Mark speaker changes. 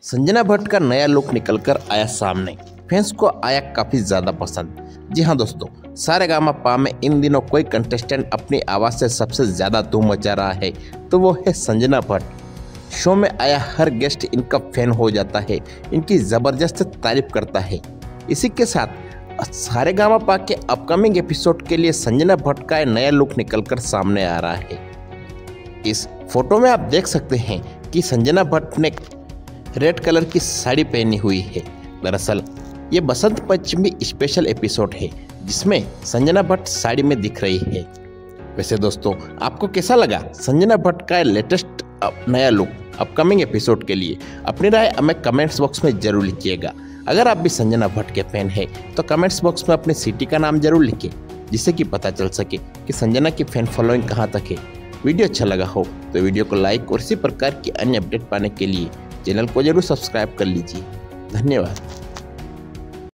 Speaker 1: संजना भट्ट का नया लुक निकलकर आया सामने। फैंस को आया काफी ज्यादा पसंद। जी हाँ दोस्तों, सारेगामापा में इन दिनों कोई कंटेस्टेंट अपनी आवाज से सबसे ज्यादा धूम मचा रहा है तो वो है संजना भट्ट। शो में आया हर गेस्ट इनका फैन हो जाता है, इनकी जबरदस्त तारीफ करता है। इसी के साथ सारेगामापा के अपकमिंग एपिसोड के लिए संजना भट्ट का नया लुक निकलकर सामने आ रहा है। इस फोटो में आप देख सकते हैं कि संजना भट्ट ने रेड कलर की साड़ी पहनी हुई है। दरअसल ये बसंत पंचमी स्पेशल एपिसोड है जिसमें संजना भट्ट साड़ी में दिख रही है। वैसे दोस्तों, आपको कैसा लगा संजना भट्ट का लेटेस्ट नया लुक अपकमिंग एपिसोड के लिए? अपनी राय हमें कमेंट्स बॉक्स में जरूर लिखिएगा। अगर आप भी संजना भट्ट के फैन हैं तो कमेंट्स बॉक्स में अपनी सिटी का नाम जरूर लिखिए, जिससे कि पता चल सके कि संजना की फैन फॉलोइंग कहाँ तक है। वीडियो अच्छा लगा हो तो वीडियो को लाइक और इसी प्रकार की अन्य अपडेट पाने के लिए चैनल को जरूर सब्सक्राइब कर लीजिए। धन्यवाद।